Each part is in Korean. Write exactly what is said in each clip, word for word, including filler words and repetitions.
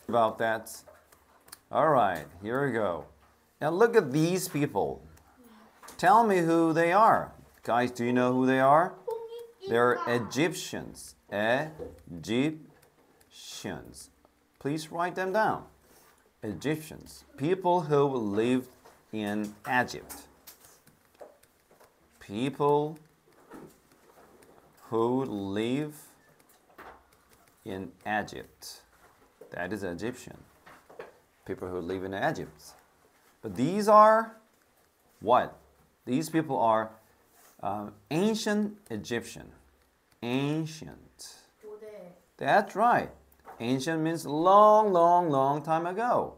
about that. All right, here we go. Now look at these people. Tell me who they are. Guys, do you know who they are? They're Egyptians. Egyptians. Please write them down. Egyptians. People who lived in Egypt. People who live in Egypt. That is Egyptian. People who live in Egypt. But these are what? These people are um, ancient Egyptian. Ancient. That's right. Ancient means long, long, long time ago.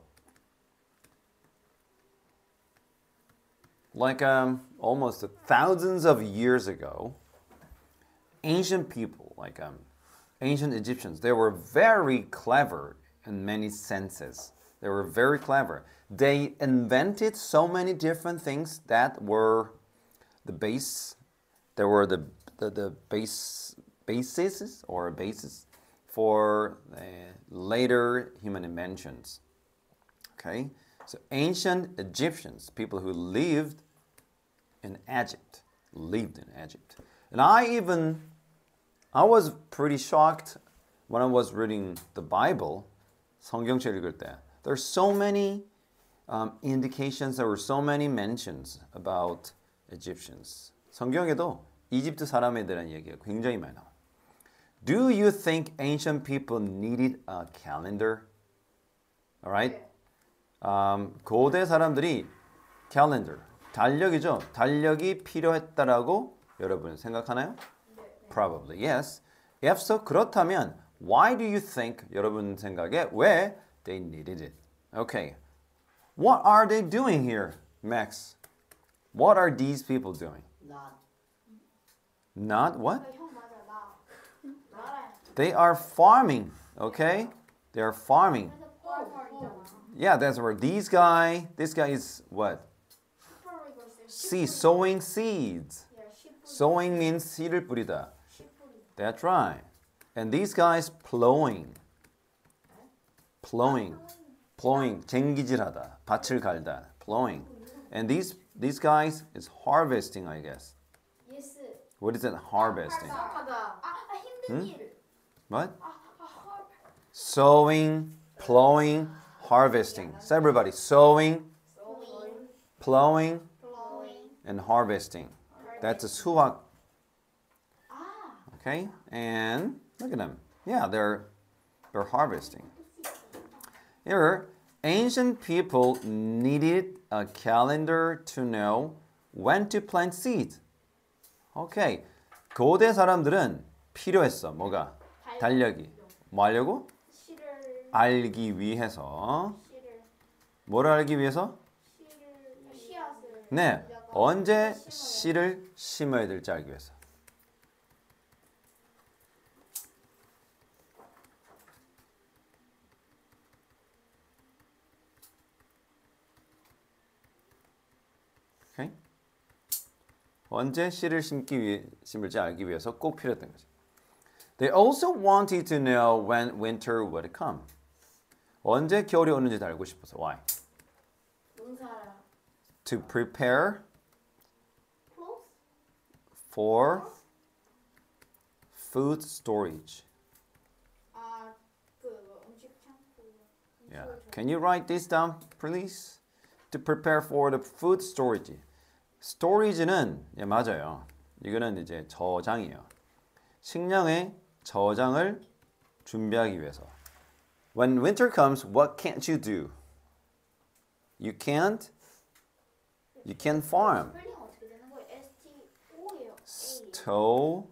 Like um, almost thousands of years ago, ancient people, like um, ancient Egyptians, they were very clever in many senses. They were very clever. They invented so many different things that were the base, there were the, the, the base, bases or basis for uh, later human inventions. Okay, so ancient Egyptians, people who lived in Egypt, lived in Egypt. And I even, I was pretty shocked when I was reading the Bible, 성경책 읽을 때. There's so many um, indications, there were so many mentions about Egyptians. 성경에도 이집트 사람에 대한 얘기가 굉장히 많이 나와요. Do you think ancient people needed a calendar? Alright? Um, 고대 사람들이 calendar, 달력이죠. 달력이 필요했다라고 여러분 생각하나요? Probably, yes. If so, 그렇다면 why do you think 여러분 생각에 왜 they needed it? Okay. What are they doing here, Max? What are these people doing? Not. Not what? They are farming, okay? They are farming. Yeah, that's where these guy, this guy is what? Seed, sowing seeds. Sowing means seed을 뿌리다. That's right. And these guys plowing. Plowing. Plowing. 쟁기질하다. 밭을 갈다. Plowing. And these these guys is harvesting, I guess. Yes. What is it? Harvesting. Hmm? What? Sowing, plowing, harvesting. So everybody, sowing, plowing, and harvesting. That's a 수확. Okay, and look at them. Yeah, they're they're harvesting. Here, ancient people needed a calendar to know when to plant seeds. Okay, 고대 사람들은 필요했어. 뭐가? 달력이. 뭐 하려고? 알기 위해서. 뭐를 알기 위해서? 네, 언제 씨를 심어야 될지 알기 위해서. Okay? 언제 씨를 심기 위해, 심을지 알기 위해서 꼭 필요했던 거지. They also wanted to know when winter would come. 언제 겨울이 오는지 알고 싶어서. Why? To prepare for food storage. Yeah. Can you write this down, please? To prepare for the food storage. storage는 예, 맞아요. 이거는 이제 저장이에요. 식량의 저장을 준비하기 위해서. When winter comes, what can't you do? You can't. You can farm. Storage.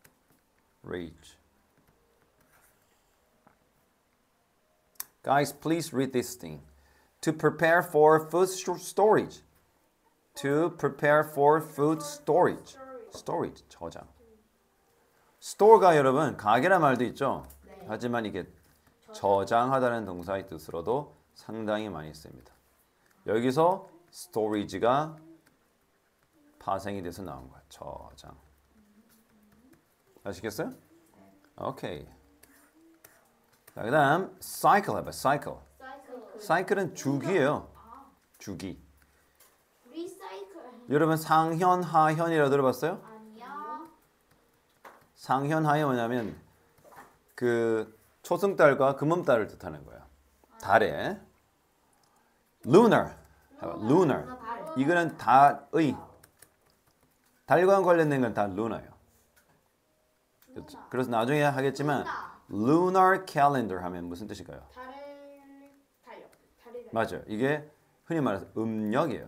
Guys, please read this thing. To prepare for food storage. To prepare for food storage. Storage, 저장. store가 여러분 가게란 말도 있죠. 하지만 이게 저장하다는 동사의 뜻으로도 상당히 많이 씁니다. 여기서 storage가 파생이 돼서 나온 거야. 저장. 아시겠어요? 오케이. 자, 그다음 cycle 해봐. cycle. 사이클. cycle은 주기예요. 주기. 리사이클. 여러분 상현, 하현이라고 들어봤어요? 아니야. 상현, 하현 뭐냐면 그 초승달과 금음달을 뜻하는 거예요. 달에. lunar. 해봐. lunar. 이거는 달의. 달과 관련된 건 다 luna예요. 그렇죠. 그래서 나중에 하겠지만 lunar calendar 하면 무슨 뜻일까요? 달을 달력. 달이 달력. 맞아요. 이게 흔히 말해서 음력이에요.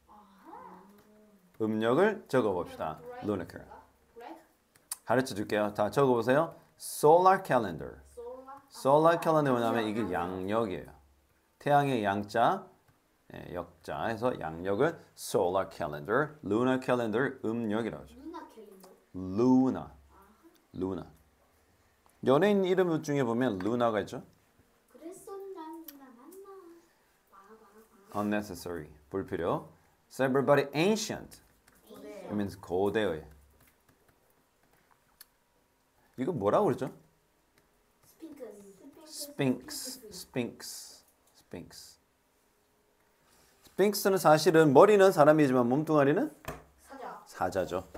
음력을 적어봅시다. lunar calendar. 그래? 가르쳐 줄게요. 다 적어보세요. solar calendar. 솔라. solar calendar 뭐냐면 이게 양력이에요. 태양의 양자, 예, 역자 해서 양력을 solar calendar, lunar calendar 음력이라고 하죠. 루나 캘린더. luna, luna. 연예인 이름 중에 보면 루나가 있죠. 그랬었나 나 만나. 봐봐 봐. unnecessary, 불필요. So everybody ancient. It means 고대의. 이거 뭐라고 그러죠? 스핑크스. Sphinx, Sphinx, Sphinx. 스핑크스는 사실은 머리는 사람이지만 몸뚱아리는 사자. 사자죠.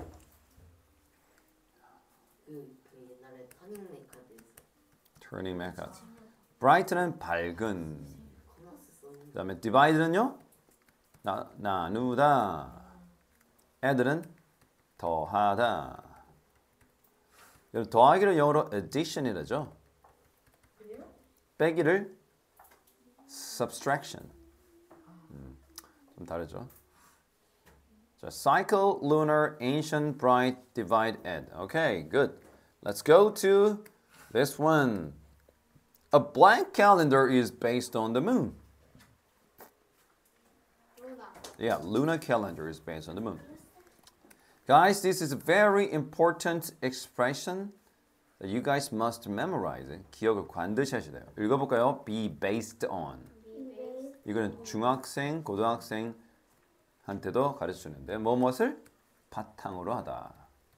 그, 그 옛날에 터닝 메이커도 있어. Turning back up. Bright는 밝은. 커머스 썼는데 그다음에 divide는요? 나, 나누다. add는 더하다. 여러분, 더하기를 영어로 addition이라죠. 빼기를 subtraction. 음, 좀 다르죠. 자, cycle, lunar, ancient, bright, divide, add. Okay, good. Let's go to this one. A blank calendar is based on the moon. 루나. Yeah, lunar calendar is based on the moon. Guys, this is a very important expression that you guys must memorize. 기억을 반드시 하셔야 돼요. 읽어볼까요? Be based on. 이거는 중학생, 고등학생한테도 가르쳐주는데 무엇을 바탕으로 하다.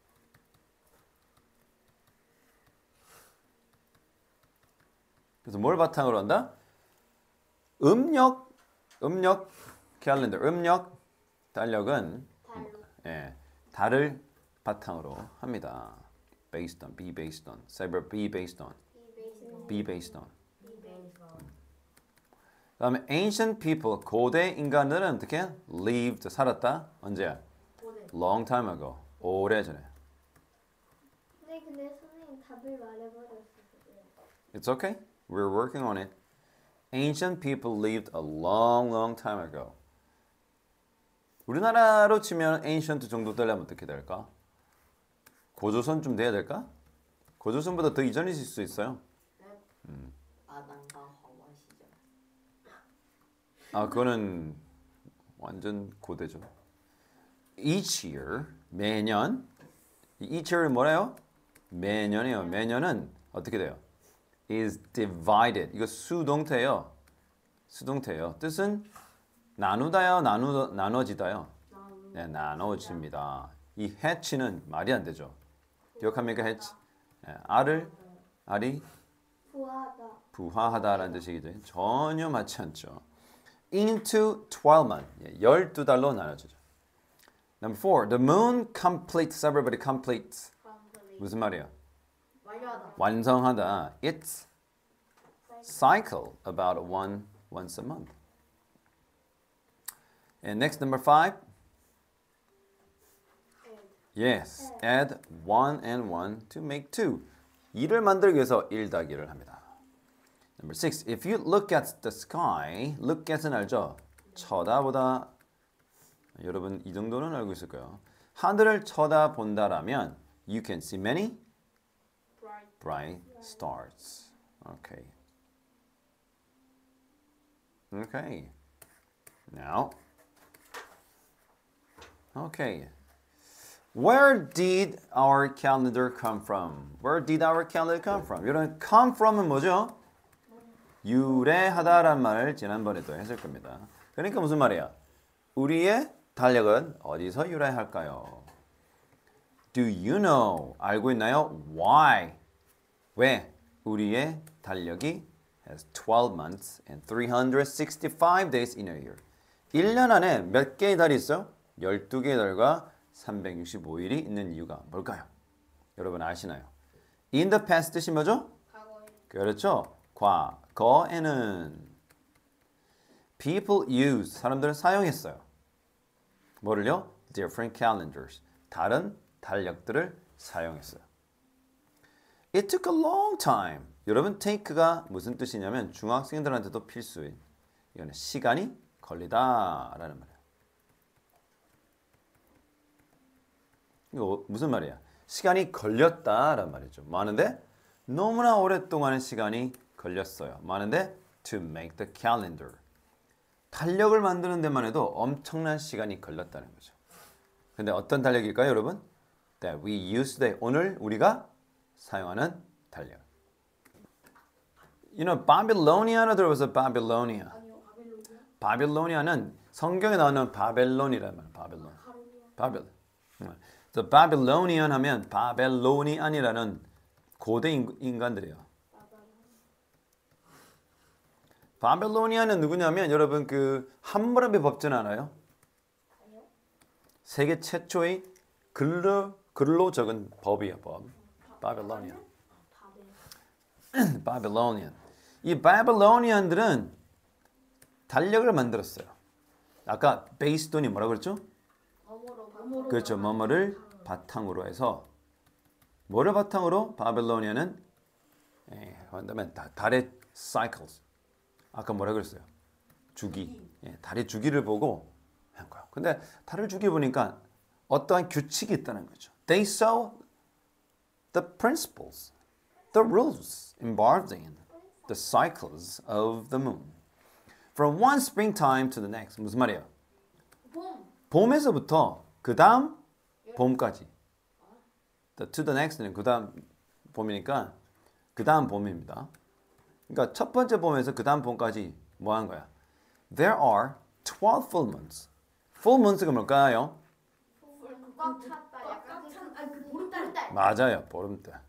그래서 뭘 바탕으로 한다? 음력, 음력 캘린더, 음력 달력은 달로. 예, 달을 바탕으로 합니다. Based on, be based on. Cyber be based on, 이베이스. be based on. 이베이서 그다음에 ancient people, 고대 인간들은 어떻게 lived, 살았다. 언제야? 고대 Long time ago, 오래전에. 근데 근데 선생님 답을 말해버렸어요. It's okay. We're working on it. Ancient people lived a long, long time ago. 우리나라로 치면 ancient 정도 되려면 어떻게 될까? 고조선쯤 돼야 될까? 고조선보다 더 이전이실 수 있어요. 아담과 하와 시절 아, 그거는 완전 고대죠. Each year, 매년. Each year 뭐래요? 매년이에요. 매년은 어떻게 돼요? Is divided. 이거 수동태예요. 수동태예요. 뜻은 나누다요, 나누 나눠지다요. 네, 나눠집니다. 이 hatch는 말이 안 되죠. 기억합니까? hatch. 네, 알을 알이 부하다. 부화하다라는 뜻이기죠. 전혀 맞지 않죠. Into twelve months. 열두 달로 나눠지죠. Number four. The moon completes. Everybody completes. 무슨 말이에요? 완료하다 완성하다. It's cycle about one once a month. And next, number five. Yes, add one and one to make two. 이를 만들기 위해서 일 더하기를 합니다. Number six. If you look at the sky, look at은 알죠? 쳐다보다. 여러분 이 정도는 알고 있을 거예요. 하늘을 쳐다본다라면 you can see many Bright. bright stars. Okay. Okay. Now. Okay. Where did our calendar come from? Where did our calendar come from? 이런 come from은 뭐죠? 유래하다란 말을 지난번에도 했을 겁니다. 그러니까 무슨 말이야? 우리의 달력은 어디서 유래할까요? Do you know? 알고 있나요? Why? 왜 우리의 달력이 has twelve months and three hundred sixty-five days in a year. 일 년 안에 몇 개의 달이 있어요? 열두 개의 달과 삼백육십오 일이 있는 이유가 뭘까요? 여러분 아시나요? In the past 뜻이 뭐죠? 과거에. 그렇죠. 과거에는 people use, 사람들은 사용했어요. 뭐를요? Different calendars, 다른 달력들을 사용했어요. It took a long time. 여러분 take가 무슨 뜻이냐면 중학생들한테도 필수인 이거는 시간이 걸리다라는 말이에요. 이거 무슨 말이야? 시간이 걸렸다라는 말이죠. 많은데 너무나 오랫동안의 시간이 걸렸어요. 많은데 to make the calendar. 달력을 만드는 데만 해도 엄청난 시간이 걸렸다는 거죠. 근데 어떤 달력일까요, 여러분? That we use today. 오늘 우리가 사용하는 달력. You know, Babylonia 들어봐서 Babylonia. 아니요, 바빌로니아. 바빌로니아는 성경에 나오는 바벨론이라는 말이에요. 바벨론. 가로니아. 바벨. So Babylonian 하면 바벨로니안이라는 고대 인- 인간들이에요. 바벨로니아는 누구냐면 여러분 그 함무라비 법전 알아요? 아니요. 세계 최초의 글로 글로 적은 법이에요, 법. 바벨로니안. 바벨. 바벨로니안. 이 바벨로니안들은 달력을 만들었어요. 아까 베이스돈이 뭐라 그랬죠? 어머로 바로. 그렇죠. 뭐뭐를 바탕으로 해서 뭐를 바탕으로 바벨로니아는 예, 그다음에 다- 달의 cycles. 아까 뭐라 그랬어요? 주기. 예, 달의 주기를 보고 한 거예요. 근데 달을 주기 보니까 어떠한 규칙이 있다는 거죠. They saw the principles, the rules involved in the cycles of the moon. From one springtime to the next. 무슨 말이에요? 봄. 봄에서부터 그 다음 봄까지. The to the next는 그 다음 봄이니까 그 다음 봄입니다. 그러니까 첫 번째 봄에서 그 다음 봄까지 뭐 한 거야? There are twelve full moons. Full moons가 뭘까요? 꽉 찼다. 약간 찬. 아니 그 보름달. 맞아요. 보름달.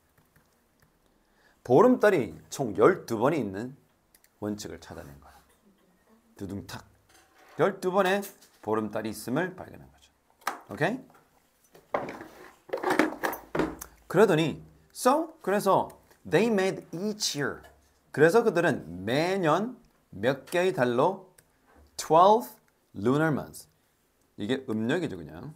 보름달이 총 열두 번이 있는 원칙을 찾아낸 거야. 두둥탁. 열두 번의 보름달이 있음을 발견한 거죠. 오케이? 그러더니 so 그래서 they made each year. 그래서 그들은 매년 몇 개의 달로 twelve lunar months. 이게 음력이죠, 그냥.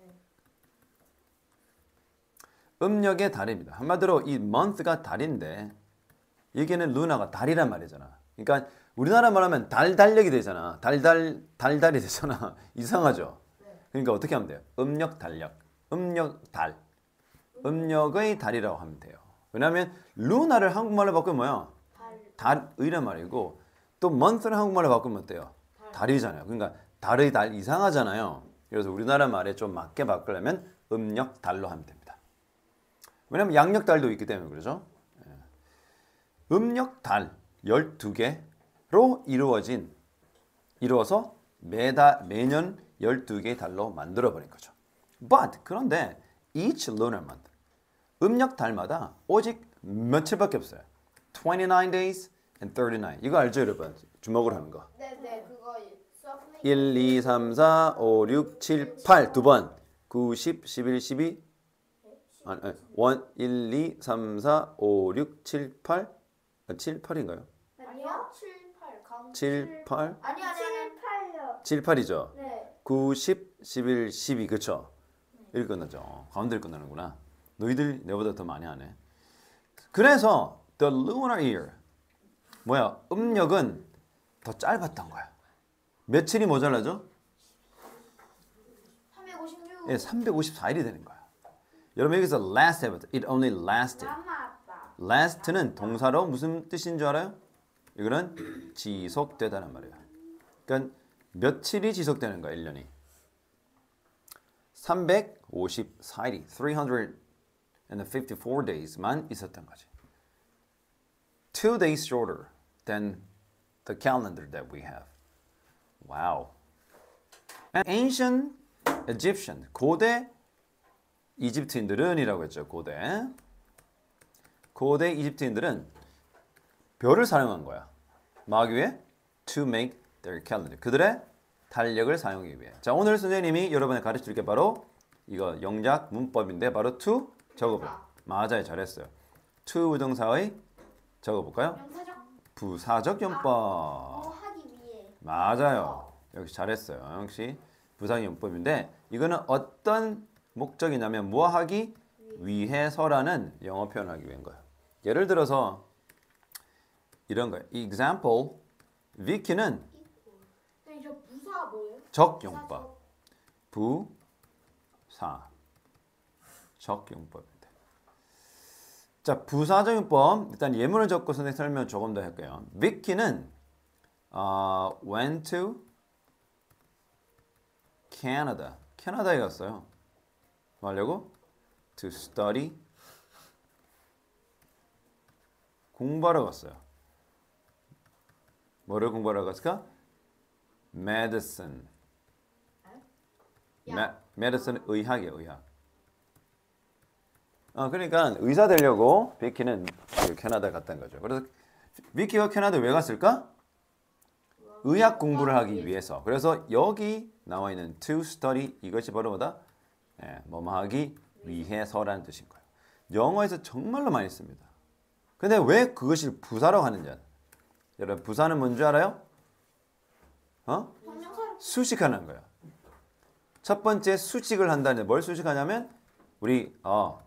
음력의 달입니다. 한마디로 이 month가 달인데 여기는 luna가 달이란 말이잖아. 그러니까 우리나라 말하면 달 달력이 되잖아. 달달 달달이 되잖아. 이상하죠. 그러니까 어떻게 하면 돼요? 음력 달력, 음력 달, 음력의 달이라고 하면 돼요. 왜냐하면 luna를 한국말로 바꾸면 뭐야? 달. 달의란 말이고 또 month를 한국말로 바꾸면 어때요? 달이잖아요. 그러니까 달의 달 이상하잖아요. 그래서 우리나라 말에 좀 맞게 바꾸려면 음력 달로 하면 됩니다. 왜냐면 양력 달도 있기 때문에 그러죠. 예. 음력 달 열두 개로 이루어진 이루어서 매달 매년 열두 개의 달로 만들어 버린 거죠. But 그런데 each lunar month 음력 달마다 오직 며칠밖에 없어요. twenty-nine days and thirty-nine. 이거 알죠, 여러분? 주먹으로 하는 거. 네네 그거 수학 선생님. 일, 이, 삼, 사, 오, 육, 칠, 팔 두 번. 구, 십, 십일, 십이. 아니, 아니, 일, 이, 삼, 사, 오, 육, 칠, 팔. 아, 칠, 팔인가요? 아니요. 칠, 팔. 가운데 칠, 팔. 아니 아니 아니. 팔요. 칠, 팔이죠. 네. 구, 십, 십일, 십이. 그쵸? 이렇게 끝나죠. 가운데를 끝나는구나. 너희들 내보다 더 많이 하네. 그래서 the lunar year 뭐야? 음력은 더 짧았던 거야. 며칠이 모자라죠? 삼백오십육. 예, 삼백오십사 일이 되는 거야. 여러분 여기서 last 해봤죠? It only lasted. 남았다. last는 동사로 무슨 뜻인 줄 알아요? 이거는 지속되다는 말이에요. 그러니까 며칠이 지속되는 거야, 일 년이. 삼백오십사 일이 three hundred fifty-four days만 있었던 거지. Two days shorter than the calendar that we have. Wow. And ancient Egyptian, 고대 이집트인들은 이라고 했죠. 고대. 고대 이집트인들은 별을 사용한 거야. 뭐 하기 위해? To make their calendar. 그들의 달력을 사용하기 위해. 자, 오늘 선생님이 여러분에 가르칠 게 바로 이거 영작 문법인데 바로 to 적어봐. 맞아요. 잘했어요. to 부정사의 적어볼까요? 명사적. 부사적 용법. 뭐 하기 위해. 맞아요. 역시 잘했어요. 역시 부사적 용법인데 이거는 어떤 목적이냐면 뭐 하기 위해서라는 영어 표현하기 위한 거예요. 예를 들어서 이런 거예요. example, 위키는 네, 저 부사 뭐예요? 적용법. 부사 적용법입니다. 자, 부사적 용법 일단 예문을 적고 선생님 설명 조금 더 할게요. 위키는 어, went to Canada. 캐나다에 갔어요. 뭐 하려고? To study. 공부하러 갔어요. 뭐를 공부하러 갔을까? Medicine. Me, medicine 의학이에요, 의학. 어, 그러니까 의사 되려고 비키는 캐나다 갔다는 거죠. 그래서 비키가 캐나다 왜 갔을까? 의학 공부를 하기 위해서. 그래서 여기 나와 있는 to study 이것이 바로 뭐다? 예, 뭐뭐 하기 위해서라는 뜻인 거예요. 영어에서 정말로 많이 씁니다. 근데 왜 그것을 부사라고 하는지 알아요? 여러분 부사는 뭔지 알아요? 어? 명사로. 수식하는 거야. 첫 번째 수식을 한다는데 뭘 수식하냐면 우리 어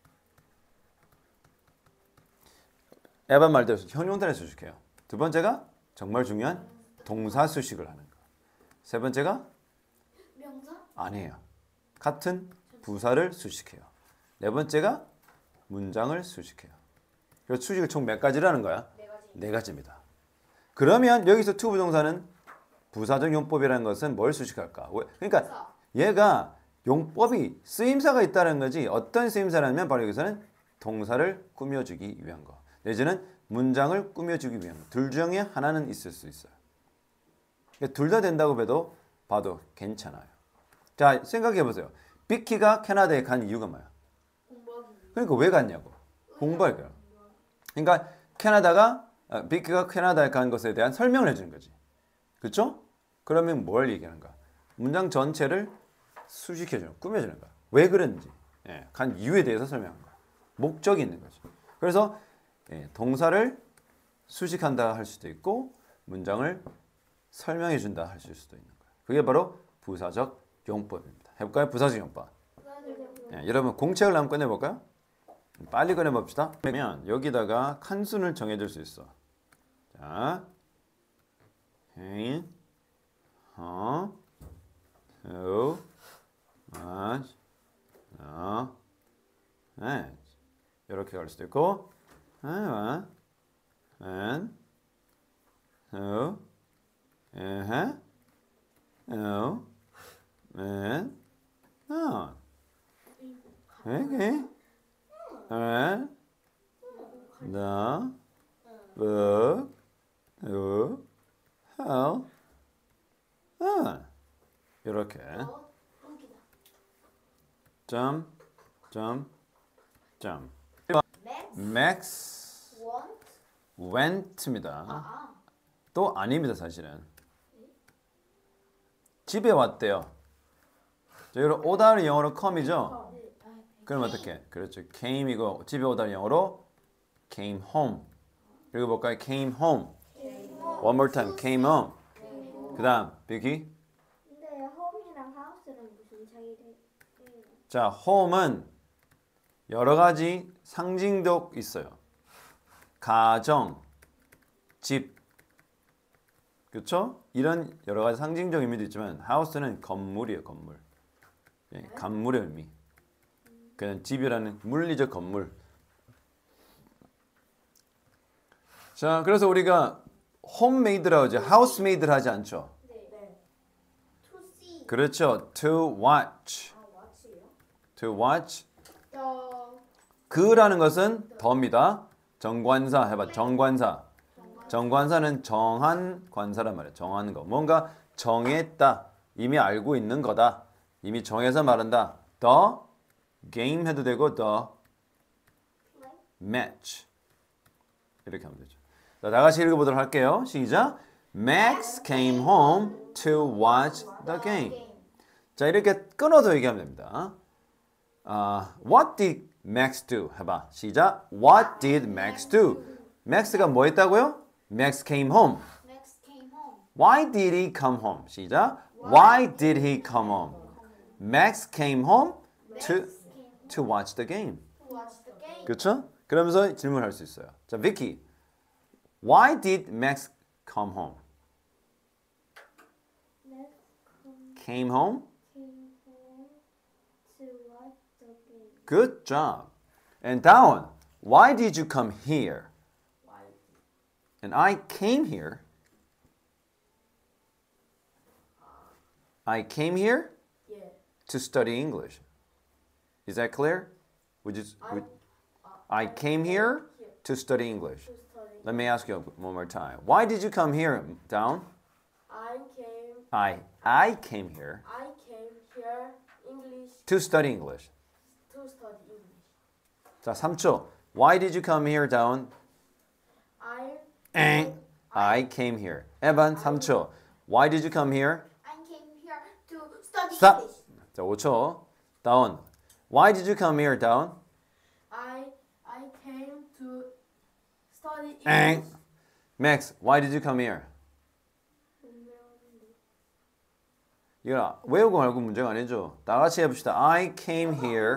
에반 말대로 형용사를 수식해요. 두 번째가 정말 중요한 동사 수식을 하는 거. 세 번째가 명사. 아니에요. 같은 부사를 수식해요. 네 번째가 문장을 수식해요. 그래서 수식을 총 몇 가지라는 거야? 네 가지. 네 가지입니다. 그러면 여기서 to 부정사는 부사적 용법이라는 것은 뭘 수식할까? 왜? 그러니까 부사. 얘가 용법이 쓰임사가 있다는 거지 어떤 쓰임사라면 바로 여기서는 동사를 꾸며주기 위한 거 내지는 문장을 꾸며주기 위한 거. 둘 중에 하나는 있을 수 있어요. 그러니까 둘 다 된다고 봐도 봐도 괜찮아요. 자 생각해 보세요. 비키가 캐나다에 간 이유가 뭐야? 공부하기 위해. 그러니까 왜 갔냐고. 공부할 거야. 그러니까 캐나다가 아, 비키가 캐나다에 간 것에 대한 설명을 해주는 거지. 그렇죠? 그러면 뭘 얘기하는 거야? 문장 전체를 수식해주는, 꾸며주는 거야. 왜 그런지, 예, 간 이유에 대해서 설명하는 거야. 목적이 있는 거지. 그래서 예, 동사를 수식한다 할 수도 있고 문장을 설명해준다 할 수도 있는 거야. 그게 바로 부사적 용법입니다. 해볼까요? 부사적 용법. 예, 여러분 공책을 한번 꺼내볼까요? 빨리 꺼내봅시다. 그러면 여기다가 칸수를 정해줄 수 있어. 자, 오케이, 어, two, much, 어, 네, 이렇게 갈 수도 있고, one, and, two, uh, two, and, none. Okay. And the book you have on. 이렇게 어, 웃기다. 점, 점, 점. Max. Max Want. went입니다. 아. 또 아닙니다, 사실은. 집에 왔대요. 자, 여기로 오다는 영어로 come이죠? 그럼 어떻게? 그렇죠. came이고 집에 오다는 영어로 came home. 그리고 볼까요? came home. One more time. came home. 그 다음, 비키. 근데 home이랑 house는 무슨 차이래요? 자, home은 여러 가지 상징도 있어요. 가정, 집, 그렇죠? 이런 여러 가지 상징적 의미도 있지만 house는 건물이에요, 건물. 예, 건물의 의미. 그냥 집이라는 물리적 건물. 자, 그래서 우리가 homemade라고 하죠. housemade를 하지 않죠. 네. To see. 그렇죠. to watch. 아, watch요? to watch. The. 그라는 것은 더입니다. 정관사 해봐. 정관사. 정관사는 정한 관사란 말이에요. 정한 거. 뭔가 정했다. 이미 알고 있는 거다. 이미 정해서 말한다. The game 해도 되고 the match. 이렇게 하면 되죠. 자, 다 같이 읽어보도록 할게요. 시작. Max came home to watch the game. 자, 이렇게 끊어서 얘기하면 됩니다. 아, what did Max do? 해봐. 시작. What did Max do? Max가 뭐 했다고요? Max came home. Max came home. Why did he come home? 시작. Why did he come home? Max came home to, to watch the game. To watch the game. 그렇죠? 그러면서 질문할 수 있어요. 자, 비키. Why did Max come home? Max Came home? came home to watch the game. Good job. And Dawn, why did you come here? Why? And I came here. I came here Yeah. to study English. Is that clear? Would you, would, I came here to study English. To study. Let me ask you one more time. Why did you come here, Dawn? I came. I I came here I came here English to study English. to study English. 자, 삼 초. Why did you come here, Dawn? I 엥. I came here. 에반 삼 초. Why did you come here? I came here to study Stop. English. 자, 오 초. Dawn. Why did you come here, Dawn? I I came to study 엥. English. Max, why did you come here? 이거 외우고 말고 문제가 아니죠. 다 같이 해봅시다. I came here.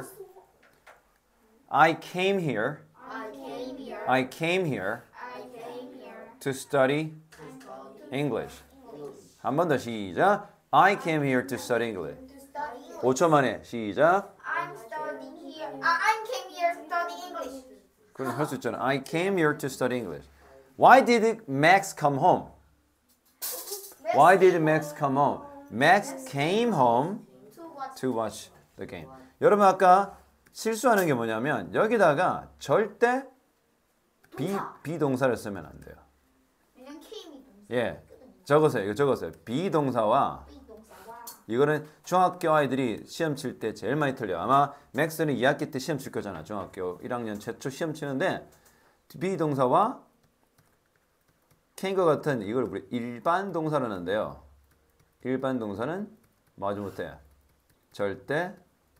I came here. I came here. I came here I came here to study English. 한 번 더 시작. I came here to study English. to study English. 오 초 만에 시작. I'm studying here. Uh, I came here to study English. 그럼 할 수 있잖아. I came here to study English. Why did Max come home? Why did Max come home? Max came home To watch. to watch the game. 여러분 아까 실수하는 게 뭐냐면 여기다가 절대 비, 비동사를 쓰면 안 돼요. 그냥 came이 동사. 예, 적으세요. 이거 적으세요. 비동사와 비동사와 이거는 중학교 아이들이 시험 칠 때 제일 많이 틀려요. 아마 맥스는 이 학기 때 시험 칠 거잖아. 중학교 일 학년 최초 시험 치는데 비동사와 can과 같은 이걸 우리 일반 동사를 하는데요. 일반 동사는 뭐하지 못해? 절대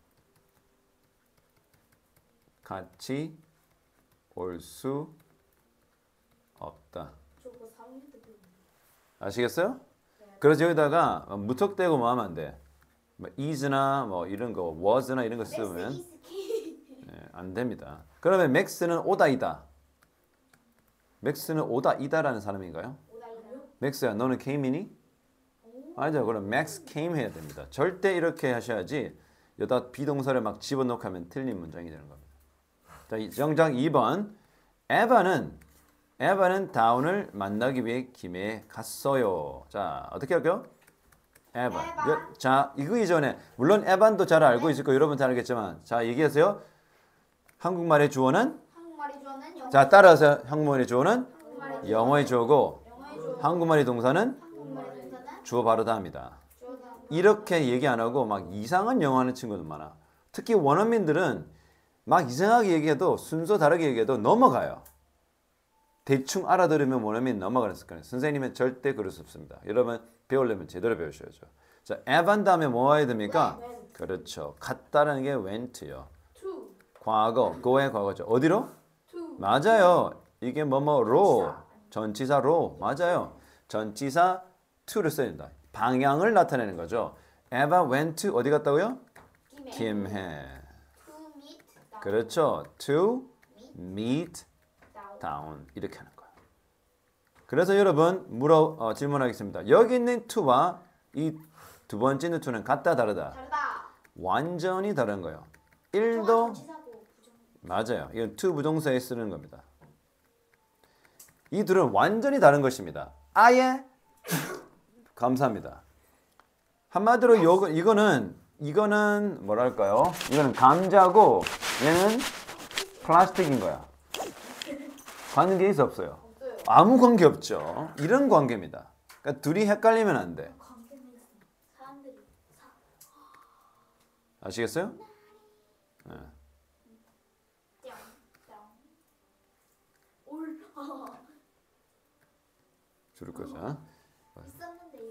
같이 올 수 없다. 저거 상위도 아시겠어요? 그래서 여기다가 무턱대고 뭐 하면 안 돼. 뭐 is나 뭐 이런 거 was나 이런 거 쓰면 Max is came. 예, 안 됩니다. 그러면 맥스는 오다이다. 맥스는 오다이다라는 사람인가요? 오다이요? 맥스야 너는 came이니? 아니죠. 그럼 Max came 해야 됩니다. 절대 이렇게 하셔야지 여기다 비동사를 막 집어넣고 하면 틀린 문장이 되는 겁니다. 자, 정작 이 번 에바는 에바는 다운을 만나기 위해 김해에 갔어요. 자, 어떻게 할까요? 에바. 에바. 여- 자, 이거 이전에 물론 에반도 잘 알고 있을 거 여러분 잘 알겠지만 자, 얘기하세요. 한국말의 주어는 한국말의 주어는 영어. 자, 따라서 한국말의 주어는 한국말의 영어의 주어고 영어의 주어. 한국말의 동사는 한국말의 동사는 주어 바로다 합니다. 주어다. 이렇게 얘기 안 하고 막 이상한 영어 하는 친구들 많아. 특히 원어민들은 막 이상하게 얘기해도 순서 다르게 얘기해도 넘어가요. 대충 알아들으면 원어민 넘어가는 습관이에요. 선생님은 절대 그럴 수 없습니다. 여러분 배우려면 제대로 배우셔야죠. 자, 에반 다음에 뭐 해야 됩니까? Went. 그렇죠. 갔다라는 게 went요. To. 과거, go의 과거죠. 어디로? To. 맞아요. 이게 뭐뭐로 전치사로 맞아요. 전치사 to를 써야 된다. 방향을 나타내는 거죠. 에바 went to 어디 갔다고요? 김해. 김해. To meet down. 그렇죠. To meet down 이렇게 하는 거예요. 그래서 여러분 물어 어, 질문하겠습니다. 여기 있는 to와 이 두 번째 있는 to는 같다 다르다. 다르다. 완전히 다른 거예요. 조가 일도 전치사고 부정. 맞아요. 이건 to 부동사에 쓰는 겁니다. 이 둘은 완전히 다른 것입니다. 아예 감사합니다. 한마디로 요, 이거는 이거는 뭐랄까요? 이거는 감자고 얘는 플라스틱인 거야. 관계 있어 없어요? 없어요. 아무 관계 없죠. 이런 관계입니다. 그러니까 둘이 헷갈리면 안 돼. 관계는 사람들이 사. 아시겠어요? 네. 뿅. 뿅. 올. 줄을 거죠. 있었는데요.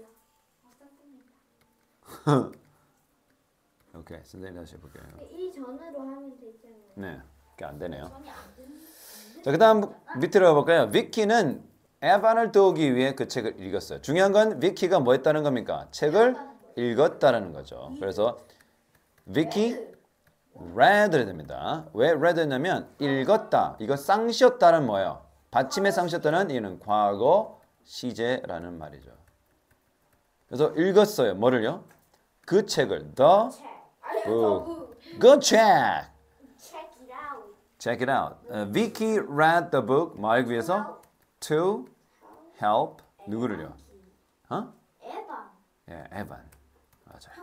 없었습니다. 오케이, 선생님 다시 해볼게요. 이 전으로 하면 되잖아요. 네, 그게 안 되네요. 전이 안 되는. 자, 그다음 밑으로 가볼까요? 비키는 에반을 도우기 위해 그 책을 읽었어요. 중요한 건 비키가 뭐 했다는 겁니까? 책을 읽었다라는 거죠. 그래서 비키 read를 됩니다. 왜 read 했냐면 읽었다. 이거 쌍시였다는 뭐예요? 받침의 쌍시였다는 이는 과거 시제라는 말이죠. 그래서 읽었어요. 뭐를요? 그 책을 the 아니 book. Good check. Check it out. Check it out. Uh, Vicky read the book. 뭐 하기 위해서? To help 누구를요? 어? 에반. 예, 에반. 맞아요.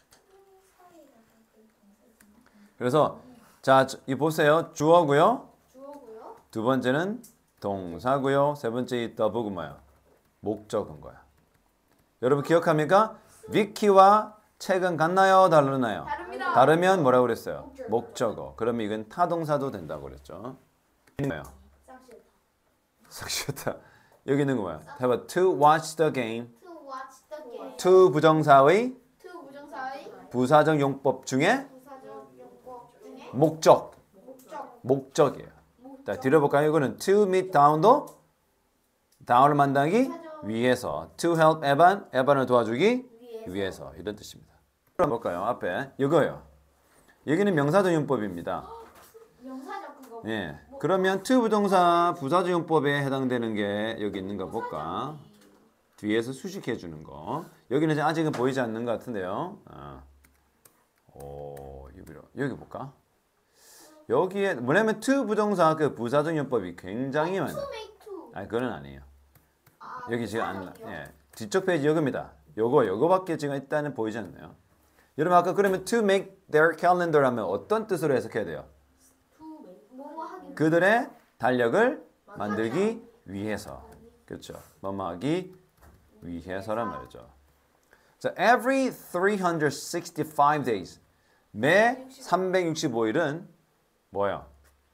그래서 자, 이 보세요. 주어고요. 주어고요. 두 번째는 동사고요. 세 번째 이 the book은 뭐예요? 목적은 거야. 여러분 기억합니까? 위키와 책은 같나요? 다르나요? 다릅니다. 다르면 뭐라고 그랬어요? 목적어. 그러면 이건 타동사도 된다고 그랬죠. 뭐예요? 쌍시다. 삭시다. 여기 있는 거 뭐야? 해봐. To watch the game. To watch the game. to 부정사의 to 부정사의 부사적 용법 중에 부사적 용법 중에 목적. 목적. 목적이에요. 자, 뒤로 볼까요? 이거는 to meet down도 down을 만나기 위해서. to help 에반, 에반을 도와주기 위해서. 위해서. 이런 뜻입니다. 그럼 볼까요? 앞에 이거요. 여기는 명사적 용법입니다. 명사적 그거. 예. 그러면 to 부동사 부사적 용법에 해당되는 게 여기 있는 거 볼까? 뒤에서 수식해 주는 거. 여기는 아직은 보이지 않는 것 같은데요. 아. 오, 여기로 여기 볼까? 여기에 뭐냐면 to 부동사 그 부사적 용법이 굉장히 많아요. To make to. 아니 그건 아니에요. 아, 여기 지금 안 부사적이요? 예. 뒤쪽 페이지 여기입니다. 요거 요거밖에 지금 일단은 보이지 않네요. 여러분 아까 그러면 to make their calendar 하면 어떤 뜻으로 해석해야 돼요? to make. 뭐뭐 하기. 그들의 달력을 만들기 위해서. 그렇죠. 뭐뭐 하기 위해서란 말이죠. 자, every 삼백육십오 days. 매 삼백육십오 일은 뭐예요?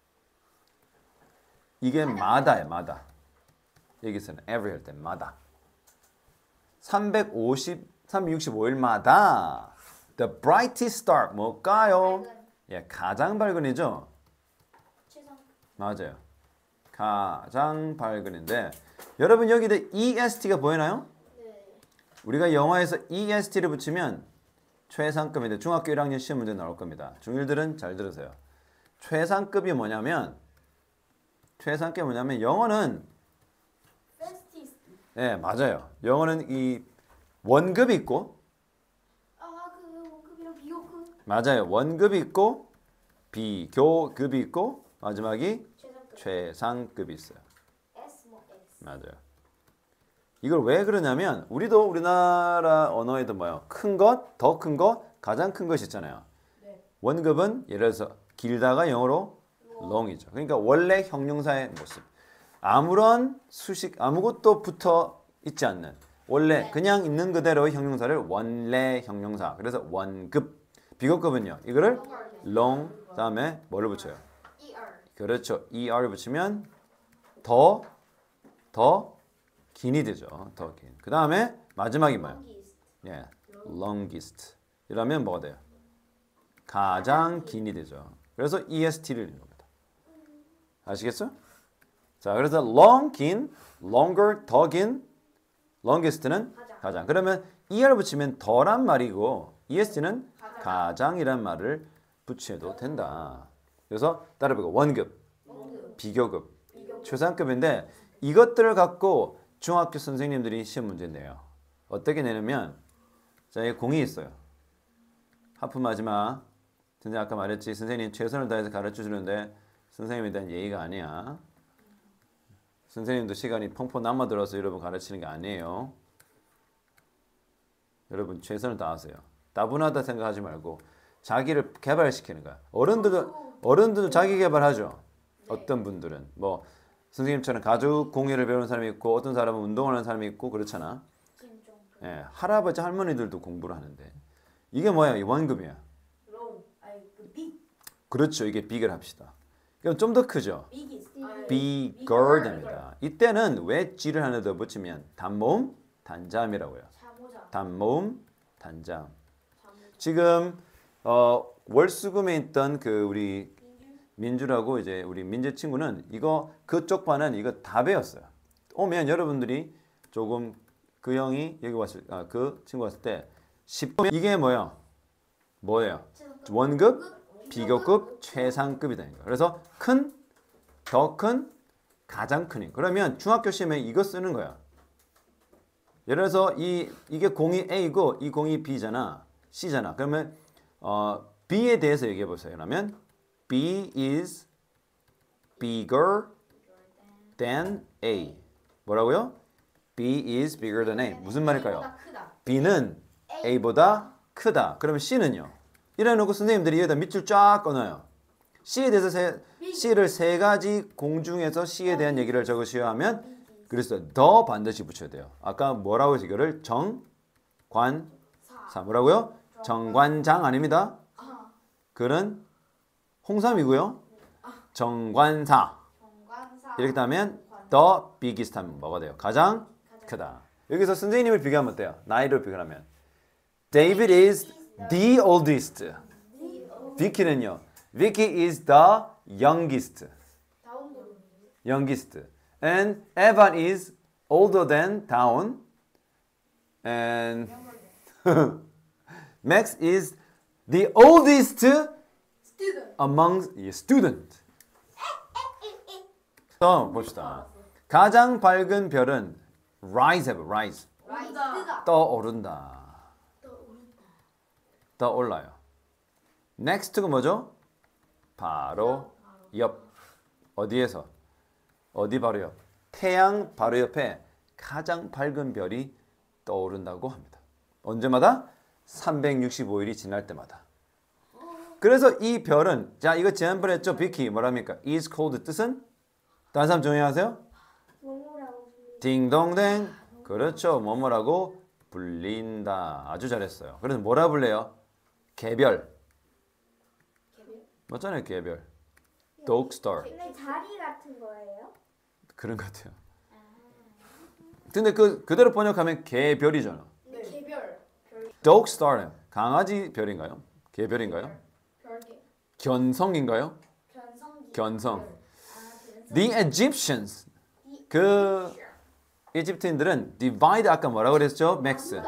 이게 마다예요, 마다. 여기서는 every 할 때 마다. 삼백오십, 삼백육십오 일마다 the brightest star 뭘까요? 예, 가장 밝은이죠. 최상. 맞아요. 가장 밝은인데 여러분 여기다 이에스티가 보이나요? 네. 우리가 영어에서 이에스티를 붙이면 최상급인데 중학교 일 학년 시험 문제 나올 겁니다. 중일들은 잘 들으세요. 최상급이 뭐냐면 최상급이 뭐냐면 영어는 fastest. 예, 맞아요. 영어는 이 원급이 있고 아그 원급이랑 비교급. 맞아요. 원급이 있고 비교급이 있고 마지막이 최상급. 최상급이 있어요. S 뭐 X. 맞아요. 이걸 왜 그러냐면 우리도 우리나라 언어에도 뭐요? 큰 것, 더 큰 것, 가장 큰 것이 있잖아요. 네. 원급은 예를 들어서 길다가 영어로 long이죠. 그러니까 원래 형용사의 모습. 아무런 수식 아무것도 붙어 있지 않는 원래 네. 그냥 있는 그대로의 형용사를 원래 형용사. 그래서 원급. 비교급은요. 이거를 long 다음에 뭐를 붙여요? E R. 그렇죠. er을 붙이면 더, 더 긴이 되죠. 더 긴. 그 다음에 마지막이 뭐예요? Longest. 예, longest. 이러면 뭐가 돼요? 가장 긴이 되죠. 그래서 이에스티를 읽는 겁니다. 아시겠어요? 자, 그래서 long, 긴, longer, 더 긴, longest는 가장. 가장. 그러면 er을 붙이면 더란 말이고 이에스티는 가장이란 말을 붙여도 된다. 그래서 따라해보고 원급, 원급. 비교급, 최상급인데 이것들을 갖고 중학교 선생님들이 시험 문제 내요. 어떻게 내냐면 자, 여기 공이 있어요. 하품하지 마. 선생님 아까 말했지. 선생님 최선을 다해서 가르쳐 주는데 선생님에 대한 예의가 아니야. 선생님도 시간이 펑펑 남아들어서 여러분 가르치는 게 아니에요. 여러분 최선을 다하세요. 따분하다 생각하지 말고 자기를 개발시키는 거야. 어른들도 어른들도 자기 개발하죠. 어떤 분들은 뭐 선생님처럼 가족 공예를 배우는 사람이 있고 어떤 사람은 운동을 하는 사람이 있고 그렇잖아. 진정. 예, 할아버지 할머니들도 공부를 하는데 이게 뭐야? 이 원급이야. low. 아니 그 big. 그렇죠. 이게 빅을 합시다. 그럼 좀 더 크죠. 비기스트. bigger 됩니다. 이때는 왜 g를 하나 더 붙이면 단모음 단자음이라고요. 자모자. 단모음 단자음. 자모자. 지금 어, 월수금에 있던 그 우리 민주라고 이제 우리 민재 친구는 이거 그쪽 반은 이거 다 배웠어요. 오면 여러분들이 조금 그 형이 여기 왔을 아, 그 친구 왔을 때 십 분 이게 뭐예요? 뭐예요? 원급, 비교급, 최상급이다는 거예요. 그래서 큰, 더 큰, 가장 큰. 그러면 중학교 시험에 이거 쓰는 거야. 예를 들어서 이 이게 공이 A고 이 공이 B잖아. C잖아. 그러면 어, B에 대해서 얘기해 보세요. 그러면 B is bigger than A. 뭐라고요? B is bigger than A. 무슨 말일까요? A보다 크다. B는 A보다 크다. 그러면 C는요? 이래놓고 선생님들이 여기다 밑줄 쫙 꺼놔요. C에 대해서 세, C를 세 가지 공중에서 C에 대한 얘기를 적으셔야 하면 그래서 더 반드시 붙여야 돼요. 아까 뭐라고 해서 이거를 정, 관, 사. 뭐라고요? 정관장 아닙니다. 그는 홍삼이고요. 정관사. 정관사. 이렇게 하면 더 biggest 하면 뭐가 돼요? 가장 크다. 여기서 선생님을 비교하면 어때요? 나이를 비교하면 David is the oldest. Vicky는요? Vicky is the youngest. 다운도. youngest. And Evan is older than Dawn. And Max is the oldest Student. among students. 또 봅시다. 가장 밝은 별은 rise, rise. Rise. 뜨다. 떠오른다. 떠올라요. next가 뭐죠? 바로 옆. 어디에서? 어디 바로 옆? 태양 바로 옆에 가장 밝은 별이 떠오른다고 합니다. 언제마다? 삼백육십오 일이 지날 때마다. 그래서 이 별은 자 이거 지난번에 했죠? 비키 뭐랍니까? is cold 뜻은? 다른 사람 조용히 하세요. 뭐뭐라고 딩동댕. 그렇죠. 뭐뭐라고 불린다. 아주 잘했어요. 그래서 뭐라 불래요? 개별. 개별. 맞잖아요. 개별. dog star. 근데 자리 같은 거예요? 그런 것 같아요. 근데 그 그대로 번역하면 개별이잖아. 네. 개별. 별. dog star는 강아지 별인가요? 개별인가요? 별개. 견성인가요? 견성기. 견성. 아, 견성. The Egyptians. 그 이집트인들은 divide 아까 뭐라고 그랬죠? max.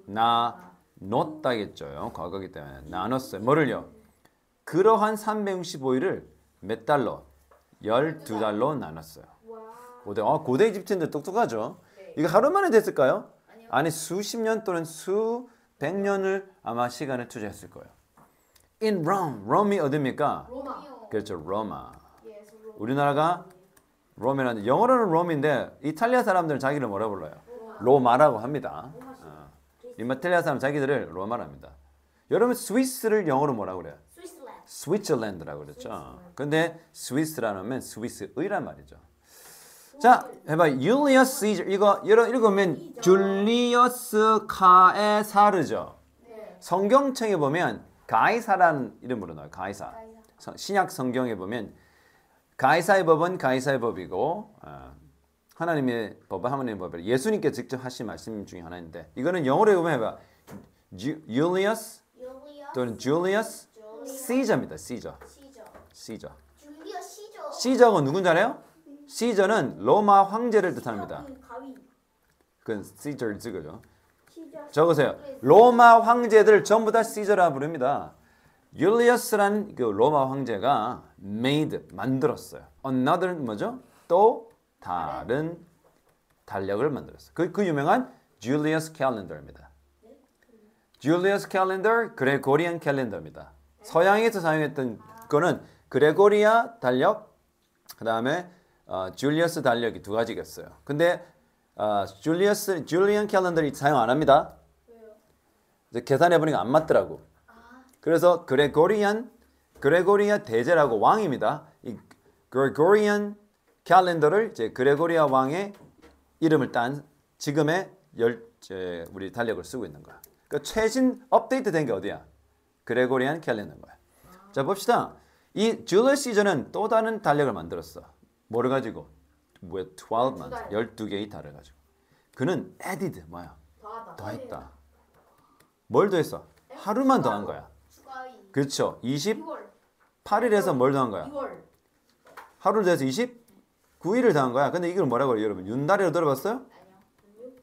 나눴다겠죠. 과거기 때문에 나눴어요. 뭐를요? 그러한 삼백육십오 일을 몇 달로? 열두 달로 나눴어요. 고대, 아, 고대 이집트인들 똑똑하죠? 이거 하루 만에 됐을까요? 아니 수십 년 또는 수백 년을 아마 시간을 투자했을 거예요. In Rome. 롬이 어디입니까? 로마. 그렇죠. 로마. 예, 서 로마. 우리나라가 롬이라는 영어로는 롬인데 이탈리아 사람들은 자기를 뭐라 불러요? 로마라고 합니다. 어. 이탈리아 사람 자기들을 로마랍니다. 여러분 스위스를 영어로 뭐라 그래요? 스위스랜드. 스위tzerland라고 그랬죠. 근데 스위스라는 면 스위스의란 말이죠. 자, 해봐. 줄리어스 시저 이거 여러 읽으면 줄리어스 카에사르죠. 네. 성경책에 보면 가이사라는 이름으로 나와요. 가이사. 성- 신약 성경에 보면 가이사의 법은 가이사의 법이고 어, 하나님의 법은 하나님의 법이라 예수님께 직접 하신 말씀 중에 하나인데 이거는 영어로 보면 해봐. 줄리어스 요리요? 또는 줄리어스 시저입니다. 시저. 시저. 시저. 줄리어 시저. 시저가 누군지 알아요? 시저는 로마 황제를 뜻합니다. 그 가위. 그건 시저즈 그죠? 시저. 적으세요. 로마 황제들 전부 다 시저라 부릅니다. 율리어스라는 그 로마 황제가 made 만들었어요. Another 뭐죠? 또 다른 달력을 만들었어요. 그, 그 유명한 Julius Calendar입니다. Julius Calendar, 그레고리안 캘린더입니다. 서양에서 사용했던 거는 그레고리아 달력, 그 다음에 어, 줄리어스 달력이 두 가지가 있어요. 근데 어, 줄리어스, 줄리안 캘린더를 사용 안 합니다. 이제 계산해보니까 안 맞더라고. 그래서 그레고리안, 그레고리아 대제라고 왕입니다. 이 그레고리안 캘린더를 이제 그레고리아 왕의 이름을 딴 지금의 열, 제, 우리 달력을 쓰고 있는 거야. 그 최신 업데이트 된 게 어디야? 그레고리안 캘린더인 거야. 자 봅시다. 이 줄리어스 시저는 또 다른 달력을 만들었어. 뭐를 가지고? 왜 십이 months, 열두 개의 달을 가지고. 그는 added 뭐야? 더하다. 더했다. 뭘 더했어? 하루만 더한 거야. 추가의 그렇죠. 이월 이십팔 일에서 뭘 더한 거야? 이월. 하루를 더해서 이십구 일을 더한 거야. 근데 이걸 뭐라고 해요, 여러분? 윤달이라고 들어봤어요? 아니요.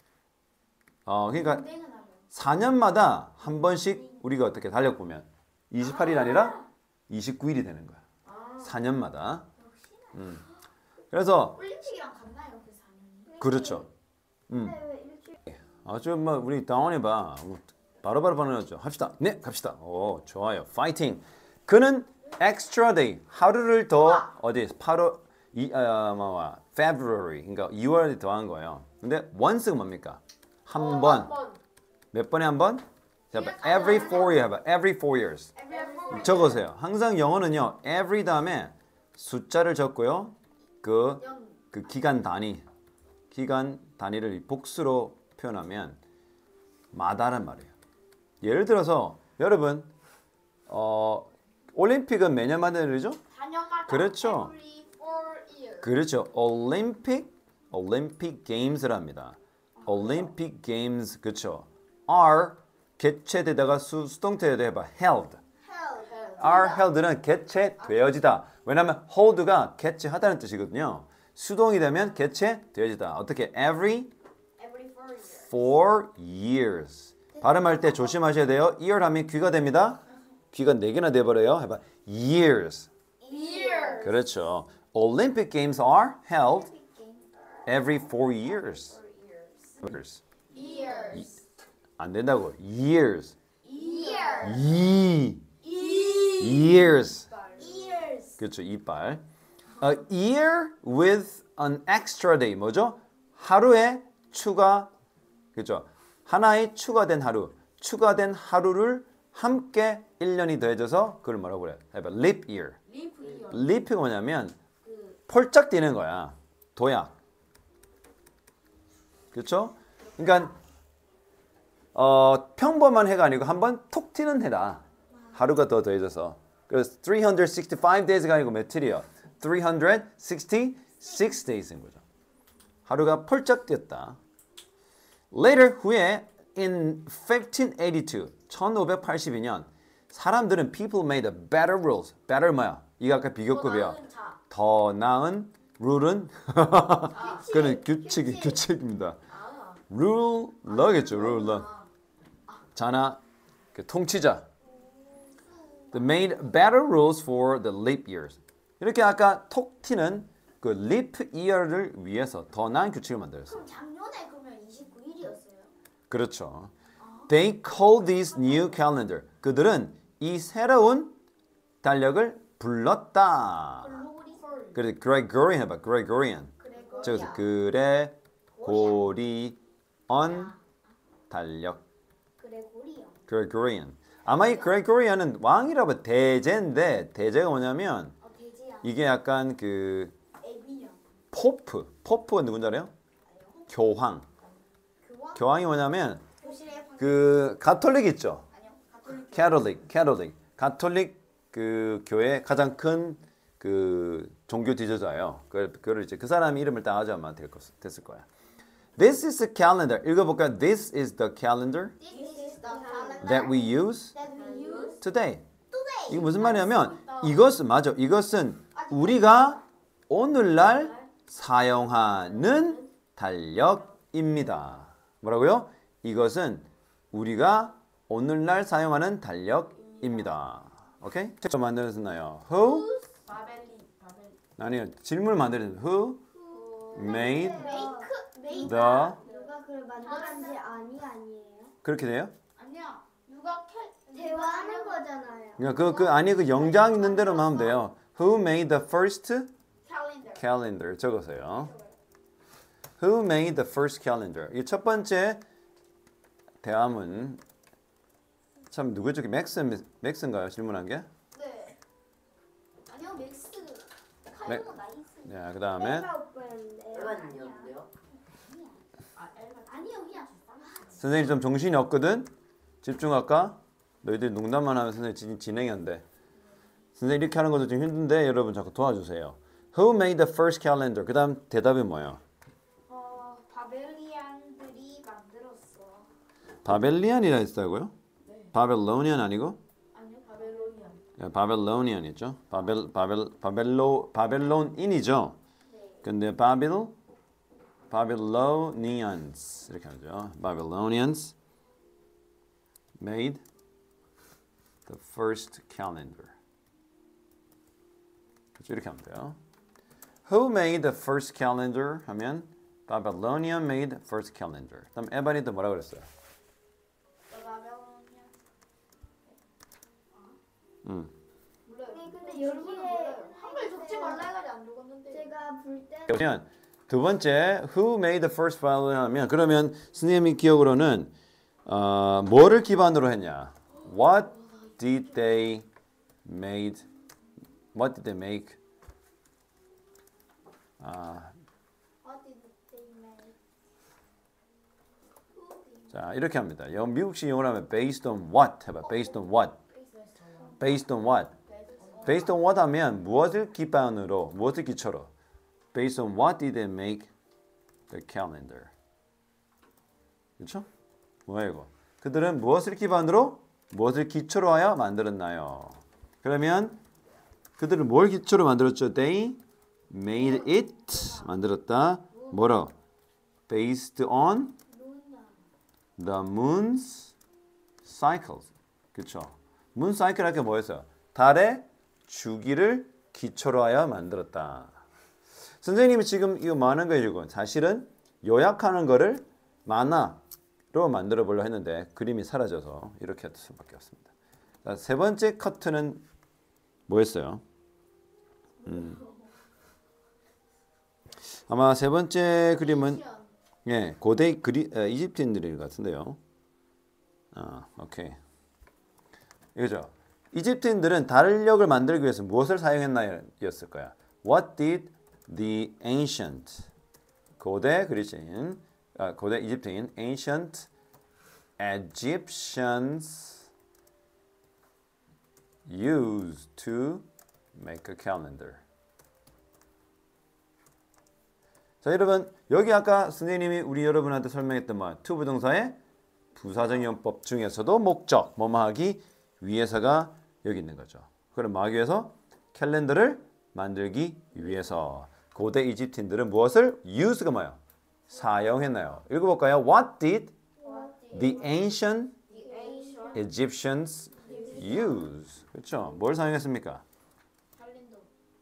어, 그러니까 땡은 알아요. 사 년마다 한 번씩 우리가 어떻게 달력 보면 이십팔 일 아니라 이십구 일이 되는 거야. 아. 사 년마다. 음. 그래서 올림픽이랑 같나요 그 사 년이? 그렇죠. 음. 왜 일주일? 아주 뭐 우리 당원해 봐. 바로바로 반응하죠. 합시다. 네, 갑시다. 오, 좋아요. 파이팅. 그는 extra day 하루를 더 어디 팔월 이 아, 뭐, 뭐, February 그러니까 이월에 더한 거예요. 근데 once가 뭡니까? 한 번. 몇 번에 한 번? 자, every four years. 해봐. every four years. 적으세요. 항상 영어는요. every 다음에 숫자를 적고요. 그, 그 기간 단위, 기간 단위를 복수로 표현하면 마다란 말이에요. 예를 들어서 여러분 어, 올림픽은 매년 만드는 일이죠? 사 년마다 그렇죠. every four years. 그렇죠. 올림픽, 올림픽 게임스를 합니다. 올림픽 게임스, 그렇죠. are 개최되다가 수, 수동태에도 해봐. held. held. are held는 개최되어지다. 왜냐하면 hold가 개최하다는 뜻이거든요. 수동이 되면 개최되어지다. 어떻게? every every four years. four years. 발음할 때 조심하셔야 돼요. year 하면 귀가 됩니다. 귀가 네 개나 돼버려요. 해봐. years. years. 그렇죠. Olympic Games are held every four years. years. years. 안 된다고. years. years. 이. years. years. 그렇죠. 이빨. A year with an extra day. 뭐죠? 하루에 추가. 그렇죠. 하나의 추가된 하루. 추가된 하루를 함께 일 년이 더해져서 그걸 뭐라고 그래? 해봐. leap year. 리프 이어. leap가 뭐냐면 폴짝 뛰는 거야. 도약. 그렇죠? 그러니까 어, 평범한 해가 아니고 한번 톡 튀는 해다. 하루가 더 더해져서. 그래서 삼백육십오 days가 아니고 며칠이요? 삼백육십육 days인 거죠. 하루가 폴짝 뛰었다. Later 후에 in fifteen eighty-two 천오백팔십이 년 사람들은 people made a better rules. better 뭐야? 이거 아까 비교급이야. 더 나은 룰은 그는 규칙이 규칙입니다. 룰러겠죠. 룰러. 자나 그 통치자. They made better rules for the leap years. 이렇게 아까 톡 튀는 그 leap year를 위해서 더 나은 규칙을 만들었어요. 그럼 작년에 그러면 이십구 일이었어요. 그렇죠. They call this new calendar. 그들은 이 새로운 달력을 불렀다. 글로리 그래서 Gregorian 해봐. Gregorian. 저기서 그레고리언 달력. 그레고리요. Gregorian. 아마 이 Gregorian은 왕이라고 대제인데 대제가 뭐냐면 어 돼지야. 이게 약간 그 애비요. 포프. 포프가 누군지 알아요? 교황. 교황? 교황이 뭐냐면 교실의 관. 그 가톨릭 있죠. 아니요. 가톨릭. 캐톨릭, 캐톨릭, 가톨릭 그 교회 가장 큰 그 종교 지도자예요. 그 그를 이제 그 사람 이름을 따가지고 아마 될 것, 됐을 거야. This is the calendar. 읽어볼까? This is the calendar This is the calendar that we use that we use today. today. 이게 무슨 말이냐면 이것은 맞아. 이것은 우리가 오늘날 사용하는 달력입니다. 뭐라고요? 이것은 우리가 오늘날 사용하는 달력입니다. 오케이? 저 만들었나요? Who? 바벨리 바벨리. 아니요. 질문을 만드는 Who made 메이크 메이크. the 누가 그걸 만들었는지 아니 아니에요? 그렇게 돼요? 아니야. 누가 캐 대화하는 거잖아요. 그러니까 그, 그 아니 그 영장 있는 대로만 하면 돼요. Who made the first calendar. calendar? 적으세요. Who made the first calendar? 이 첫 번째 대화문 참 누구죠? 맥스 맥스인가요? 질문한 게? 네. 아니요 맥스. 맥- 카이는 나이스. 네, 그다음에 엘반이었는데요? 아 엘반. 아니요 그냥. 선생님 좀 정신이 없거든. 집중할까? 너희들 농담만 하면 선생님 진- 진행이 안 돼. 선생님 이렇게 하는 것도 좀 힘든데 여러분 자꾸 도와주세요. Who made the first calendar? 그 다음 대답이 뭐예요? 어, 바벨리안들이 만들었어. 바벨리안이라 했다고요? 네. 바벨로니안 아니고? 아니요, 바벨로니안. 예, 바벨로니안이죠. 바벨 바벨 바벨로 바벨론인이죠. 네. 근데 바빌 바벨로니안스 이렇게 하죠. Babylonians made the first calendar. 그렇죠? 이렇게 하면 돼요. Who made the first calendar? 하면 Babylonian made the first calendar. 그다음 에반이도 뭐라 그랬어요? 바벨로니안. 음. 몰라요. 네, 근데 여기에 여기에 몰라요. 한글 적지 말라 해가지고 안 적었는데. 제가 볼 때 그러면 두 번째 Who made the first violin 하면 그러면 선생님이 기억으로는 어, 뭐를 기반으로 했냐? What did they made? What did they make? 아, What did they make? Who did 자 이렇게 합니다. 영 미국식 영어로 하면 based on what 해봐. Based on what? Based on what? Based on what 하면 무엇을 기반으로, 무엇을 기초로? Based on what did they make the calendar? 그렇죠? 뭐야 이거? 그들은 무엇을 기반으로, 무엇을 기초로 하여 만들었나요? 그러면 그들은 뭘 기초로 만들었죠? They made it 만들었다. 뭐로? Based on the moon's cycles. 그렇죠? moon cycle 할 게 뭐였어요? 달의 주기를 기초로 하여 만들었다. 선생님이 지금 이거 많은 거 읽고 사실은 요약하는 거를 만화로 만들어 보려고 했는데 그림이 사라져서 이렇게 할 수밖에 없습니다. 자, 세 번째 커트는 뭐였어요? 음. 아마 세 번째 그림은 예, 고대 그리, 에, 이집트인들일 것 같은데요. 아, 오케이. 이거죠. 이집트인들은 달력을 만들기 위해서 무엇을 사용했나요? 였을 거야. What did the ancient 고대 그리스인 아, 고대 이집트인 ancient Egyptians use to make a calendar? 자, 여러분 여기 아까 선생님이 우리 여러분한테 설명했던 뭐 to 부동사의 부사적용법 중에서도 목적 뭐뭐 하기 위해서가 여기 있는 거죠. 그럼 뭐 하기 위해서? 캘린더를 만들기 위해서. 고대 이집트인들은 무엇을? use가 뭐예요? 사용했나요? 읽어볼까요? What did the ancient Egyptians use? 그렇죠. 뭘 사용했습니까? 캘린더.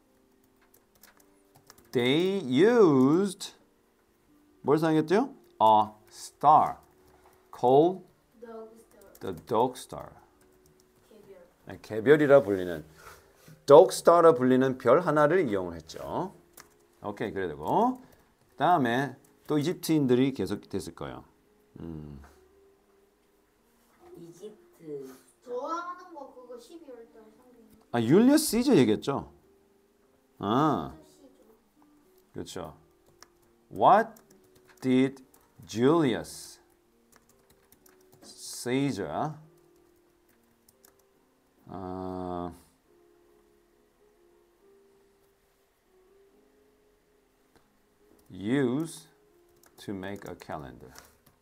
They used 뭘 사용했죠? A star called the dog star. 개별. 개별이라 불리는 dog star라 불리는 별 하나를 이용을 했죠. 오케이, 그래 되고 다음에 또 이집트인들이 계속 됐을 거예요. 음. 이집트. 좋아하는 거 그거 십이월 달 상징. 아, 율리어스 시저 얘기했죠. 아, 그렇죠. What did Julius Caesar 어, use to make a calendar?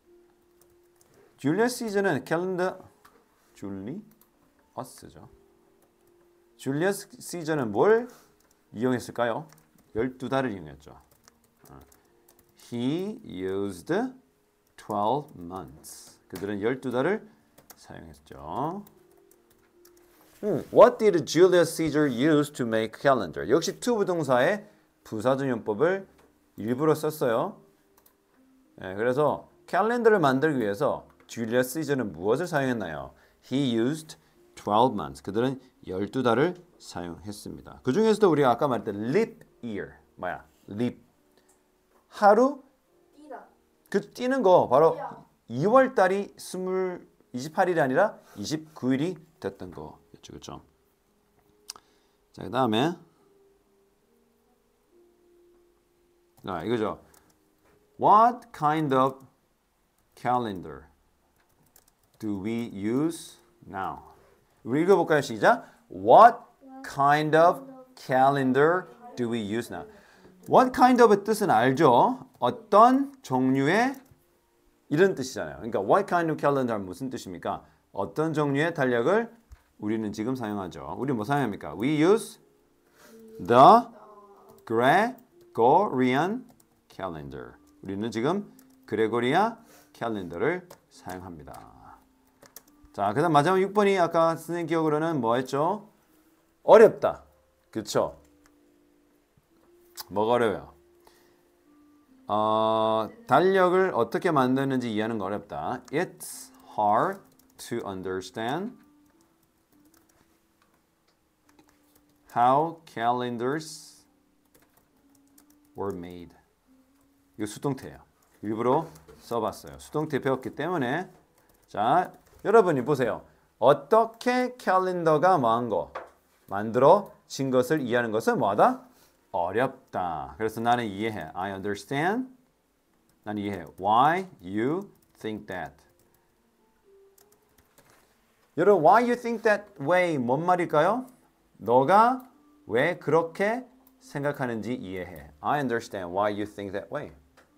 줄리어스 시저는 캘린더 줄리 어스죠. 줄리어스 시저는 뭘 이용했을까요? 열두 달을 이용했죠. He used twelve months. 그들은 열두 달을 사용했죠. 음, What did Julius Caesar use to make calendar? 역시 to 부동사의 부사적용법을 일부러 썼어요. 네, 그래서 캘린더를 만들기 위해서 Julius Caesar는 무엇을 사용했나요? He used twelve months. 그들은 열두 달을 사용했습니다. 그 중에서도 우리가 아까 말했던 leap year 뭐야? leap 하루 뛰다. 그 뛰는 거 바로 이월 달이 이십팔 일이 아니라 이십구 일이 됐던 거였죠. 그렇죠? 자, 그다음에 아, 이거죠. What kind of calendar do we use now? 우리 읽어볼까요? 시작. What kind of calendar do we use now? What kind of의 뜻은 알죠? 어떤 종류의 이런 뜻이잖아요. 그러니까 what kind of calendar은 무슨 뜻입니까? 어떤 종류의 달력을 우리는 지금 사용하죠. 우리 뭐 사용합니까? We use the Gregorian calendar. 우리는 지금 그레고리아 캘린더를 사용합니다. 자, 그 다음 마지막 육 번이 아까 선생님 기억으로는 뭐 했죠? 어렵다. 그쵸? 뭐가 어려워요? 어, 달력을 어떻게 만드는지 이해하는 거 어렵다. It's hard to understand how calendars were made. 이거 수동태예요. 일부러 써봤어요. 수동태 배웠기 때문에 자, 여러분이 보세요. 어떻게 캘린더가 뭐한 거? 만들어진 것을 이해하는 것은 뭐하다? 어렵다. 그래서 나는 이해해. I understand. 나는 이해해. Why you think that. 여러분, why you think that way 뭔 말일까요? 너가 왜 그렇게 생각하는지 이해해. I understand why you think that way.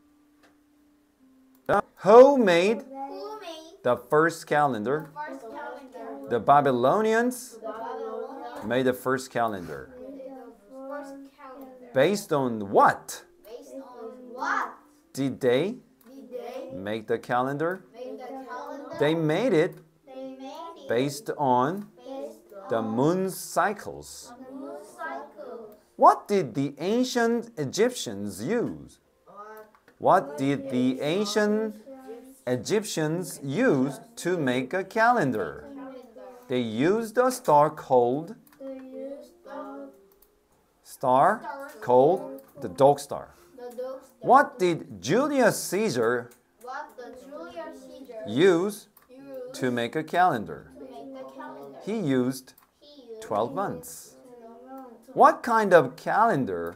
Who made Who made the first calendar? first calendar? The Babylonians The Babylonians made the first calendar. made the first calendar. Based on what Based on what did they did they make the calendar? make the calendar? They made it They made it based on based the on moon's cycles. the moon cycle. What did the ancient Egyptians use? What did the ancient Egyptians use to make a calendar? They used a star called They used the star called the dog star. the dogs. What did Julius Caesar What the Julius Caesar use used to make a calendar? to make the calendar? He used He used twelve months. twelve. What kind of calendar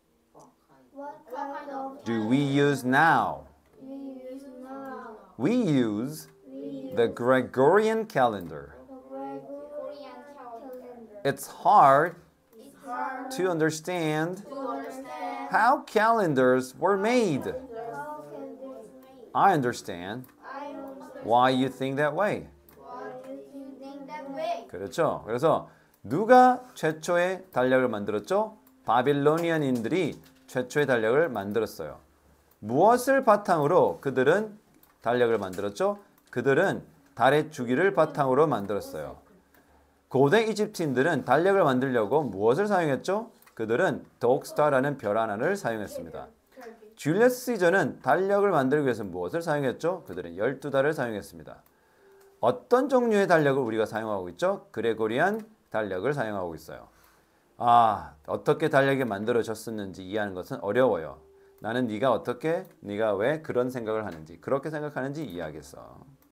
What kind of do we use now? we use now? We use We use the Gregorian calendar. the Gregorian calendar. It's hard It's hard to understand to understand how calendars were made. how can this made. I understand I understand why you think that way. why you think that way. 그렇죠. 그래서 누가 최초의 달력을 만들었죠? 바빌로니안인들이 최초의 달력을 만들었어요. 무엇을 바탕으로 그들은 달력을 만들었죠? 그들은 달의 주기를 바탕으로 만들었어요. 고대 이집트인들은 달력을 만들려고 무엇을 사용했죠? 그들은 독스타라는 별 하나를 사용했습니다. 줄리어스 시저는 달력을 만들기 위해서 무엇을 사용했죠? 그들은 열두 달을 사용했습니다. 어떤 종류의 달력을 우리가 사용하고 있죠? 그레고리안 달력을 사용하고 있어요. 아, 어떻게 달력이 만들어졌었는지 이해하는 것은 어려워요. 나는 네가 어떻게, 네가 왜 그런 생각을 하는지, 그렇게 생각하는지 이해하겠어.